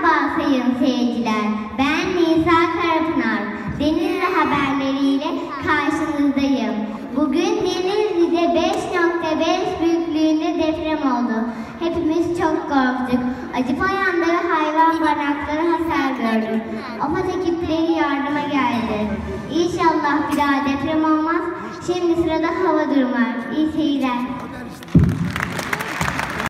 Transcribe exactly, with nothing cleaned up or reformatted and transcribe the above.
Merhaba sayın seyirciler, ben Nisa Karapınar. Denizli haberleriyle karşınızdayım. Bugün Denizli'de beş nokta beş büyüklüğünde deprem oldu. Hepimiz çok korktuk. Acıpayan'da ve hayvan barınakları hasar gördü. AFAD ekipleri yardıma geldi. İnşallah bir daha deprem olmaz. Şimdi sırada hava durumu var. İyi seyirler.